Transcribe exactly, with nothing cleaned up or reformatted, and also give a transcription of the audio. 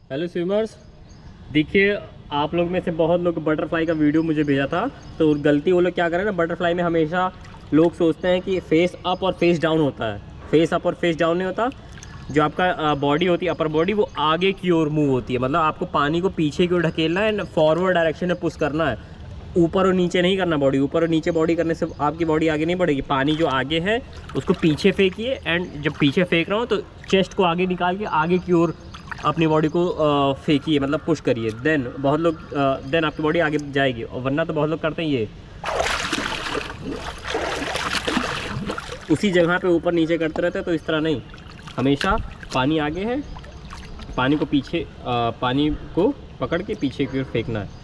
Hello swimmers, देखिए आप लोग में से बहुत लोग बटरफ्लाई का वीडियो मुझे भेजा था। तो गलती वो लोग क्या करें ना, बटरफ्लाई में हमेशा लोग सोचते हैं कि फेस अप और फेस डाउन होता है। फेस अप और फेस डाउन नहीं होता। जो आपका बॉडी होती है, अपर बॉडी, वो आगे की ओर मूव होती है। मतलब आपको पानी को पीछे की ओर ढकेलना है एंड फॉरवर्ड डायरेक्शन में पुश करना है। ऊपर और नीचे नहीं करना बॉडी। ऊपर और नीचे बॉडी करने से आपकी बॉडी आगे नहीं बढ़ेगी। पानी जो आगे है उसको पीछे फेंकिए एंड जब पीछे फेंक रहा हूँ तो चेस्ट को आगे निकाल के आगे की ओर अपनी बॉडी को फेंकिए, मतलब पुश करिए। देन बहुत लोग देन आपकी बॉडी आगे जाएगी। और वरना तो बहुत लोग करते हैं ये उसी जगह पे ऊपर नीचे करते रहते हैं। तो इस तरह नहीं, हमेशा पानी आगे है, पानी को पीछे आ, पानी को पकड़ के पीछे की ओर फेंकना है।